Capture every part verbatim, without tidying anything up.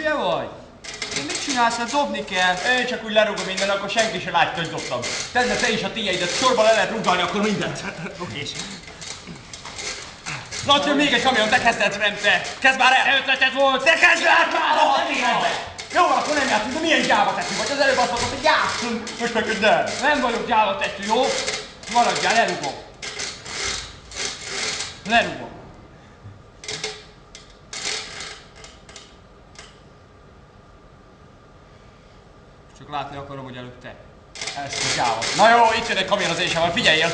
hülye vagy? Én mit csinálsz, hát dobni kell? Én csak úgy lerúgom minden, akkor senki se látja, hogy dobtam. Tedd le te is a tiédet, sorba le lehet rúgálni akkor mindent. Oké. Laci, még egy kamion, te kezdted, nem te! Kezd már el! Ötleted volt! Te kezd el! Jó, akkor nem játszunk, de milyen gyáva tetszünk vagy? Az előbb azt mondtad, hogy játszunk! Most meg hogy nem! Nem vagyok gyáva tettő, jó? Maradjál, lerugom. Lerugom. Csak látni akarom, hogy előbb te. Ezt a gyáva. Na jó, itt jön egy kamion az éjsával, figyeljél!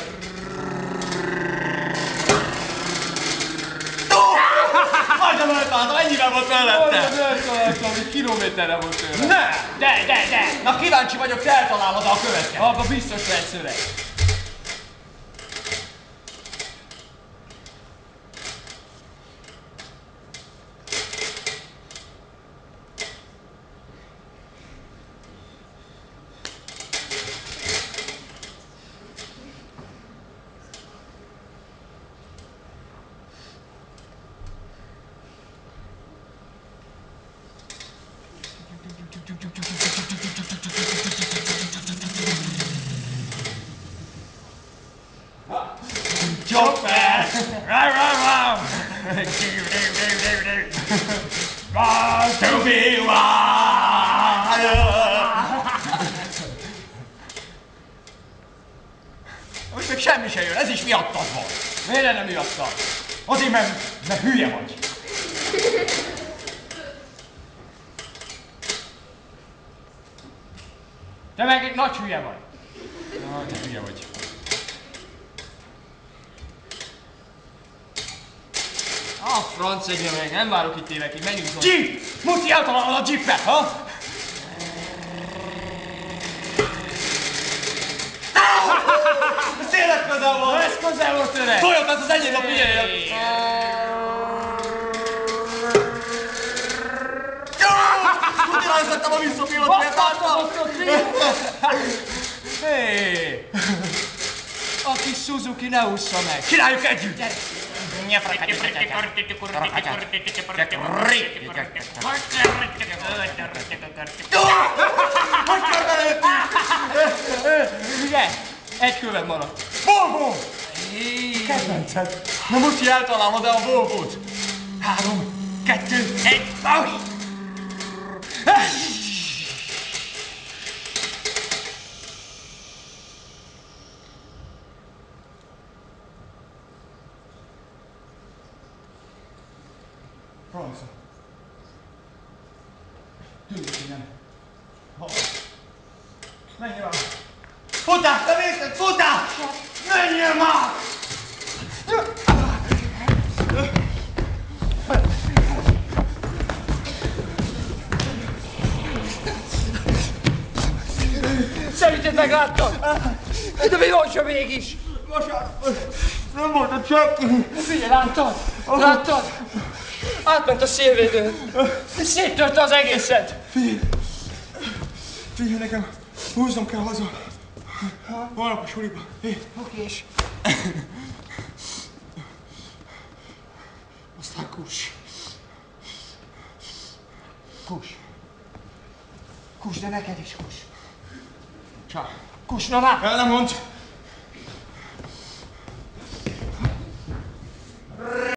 Majdnem eltaláltam, ennyivel volt mellette! Majdnem eltaláltam, egy kilométerre volt tőle. Ne! De, de, de! Na kíváncsi vagyok, te eltalálod a következőt. Abba biztos lesz öreg. Chopper! Want to be wild! Most még semmi se jön, ez is miattad van. Miért lenne miattad? Azért, mert, mert hülye vagy. Te meg egy nagy hülye vagy. Na, te hülye vagy. Ah, franc egyre meg, nem várok itt évekig, menjünk szóval. Jeep! Muti, eltalálod a jeepet, ha? Ez tényleg közel volt! Ez közel volt öreg! Toljott, ez az enyém, a figyeljél! Tudja, rajzottam a visszapillót, miért láttam? Hé! A kis Suzuki ne ússza meg! Csináljuk együtt! Hogy körbeléttünk? Ugye? Egy követ maradt. Volvo! Kedvenced! Na Muti, eltalálod el a Volvót? Három, kettő, egy, most! Francia. Tűnik innen. Menjél már! Futás, te vészed, futás! Menjél már! Szerinted megláttad? De mi volt sem mégis? Vasárnap nem volt a semmi. Figyelj, láttad? Láttad? Átment a szélvédőn. Széttörte az egészet. Figyelj! Figyelj, nekem húznom kell haza. Holnap a suliba. Okés. Aztán kus. Kus. Kus, de neked is kus. Csá. Kus, na már! El nem mondd!